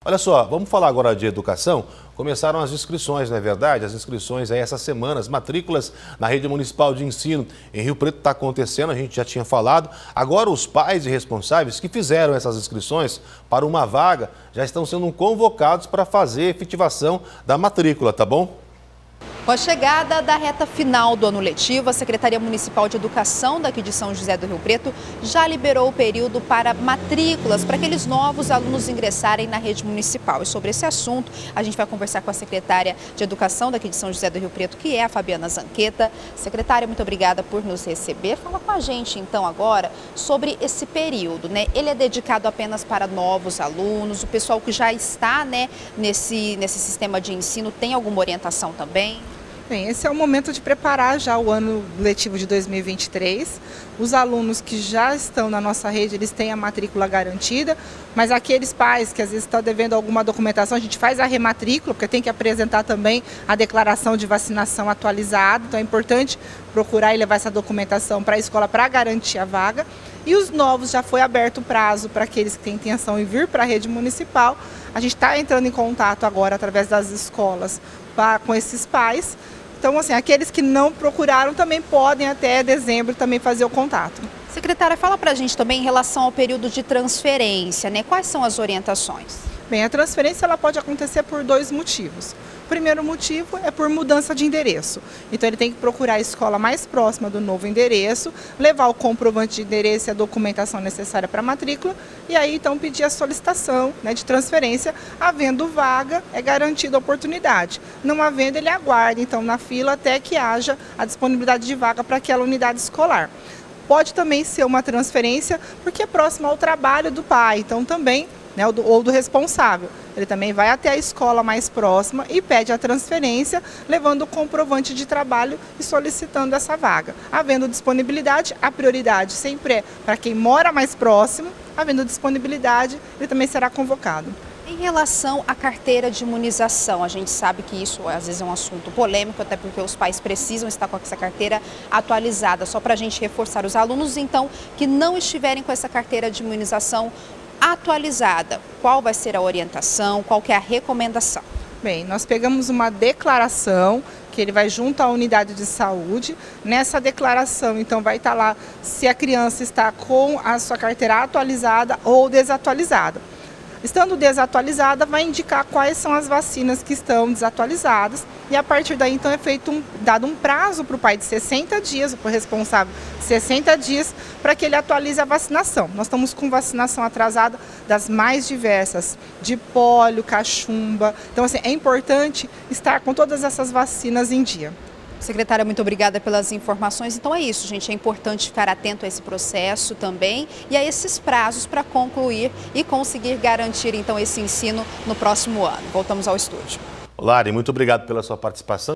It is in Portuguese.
Olha só, vamos falar agora de educação. Começaram as inscrições, não é verdade? As inscrições aí essa semana, as matrículas na rede municipal de ensino em Rio Preto está acontecendo, a gente já tinha falado. Agora os pais e responsáveis que fizeram essas inscrições para uma vaga já estão sendo convocados para fazer a efetivação da matrícula, tá bom? Com a chegada da reta final do ano letivo, a Secretaria Municipal de Educação daqui de São José do Rio Preto já liberou o período para matrículas, para aqueles novos alunos ingressarem na rede municipal. E sobre esse assunto, a gente vai conversar com a secretária de Educação daqui de São José do Rio Preto, que é a Fabiana Zanqueta. Secretária, muito obrigada por nos receber. Fala com a gente, então, agora sobre esse período, né? Ele é dedicado apenas para novos alunos, o pessoal que já está, né, nesse sistema de ensino tem alguma orientação também? Bem, esse é o momento de preparar já o ano letivo de 2023. Os alunos que já estão na nossa rede, eles têm a matrícula garantida, mas aqueles pais que às vezes estão devendo alguma documentação, a gente faz a rematrícula, porque tem que apresentar também a declaração de vacinação atualizada, então é importante procurar e levar essa documentação para a escola para garantir a vaga. E os novos, já foi aberto o prazo para aqueles que têm intenção de vir para a rede municipal. A gente está entrando em contato agora através das escolas com esses pais. Então, assim, aqueles que não procuraram também podem até dezembro também fazer o contato. Secretária, fala pra gente também em relação ao período de transferência, né? Quais são as orientações? Bem, a transferência ela pode acontecer por dois motivos. O primeiro motivo é por mudança de endereço. Então ele tem que procurar a escola mais próxima do novo endereço, levar o comprovante de endereço e a documentação necessária para a matrícula e aí então pedir a solicitação, né, de transferência. Havendo vaga, é garantida a oportunidade. Não havendo, ele aguarda então na fila até que haja a disponibilidade de vaga para aquela unidade escolar. Pode também ser uma transferência porque é próximo ao trabalho do pai, então também, né, ou do responsável. Ele também vai até a escola mais próxima e pede a transferência, levando o comprovante de trabalho e solicitando essa vaga. Havendo disponibilidade, a prioridade sempre é para quem mora mais próximo. Havendo disponibilidade, ele também será convocado. Em relação à carteira de imunização, a gente sabe que isso às vezes é um assunto polêmico, até porque os pais precisam estar com essa carteira atualizada. Só para a gente reforçar os alunos, então, que não estiverem com essa carteira de imunização atualizada, qual vai ser a orientação, qual que é a recomendação? Bem, nós pegamos uma declaração que ele vai junto à unidade de saúde. Nessa declaração, então, vai estar lá se a criança está com a sua carteira atualizada ou desatualizada. Estando desatualizada, vai indicar quais são as vacinas que estão desatualizadas e a partir daí então é dado um prazo para o pai de 60 dias, para o responsável 60 dias, para que ele atualize a vacinação. Nós estamos com vacinação atrasada das mais diversas, de pólio, cachumba, então assim, é importante estar com todas essas vacinas em dia. Secretária, muito obrigada pelas informações. Então é isso, gente, é importante ficar atento a esse processo também e a esses prazos para concluir e conseguir garantir então esse ensino no próximo ano. Voltamos ao estúdio. Lari, muito obrigado pela sua participação.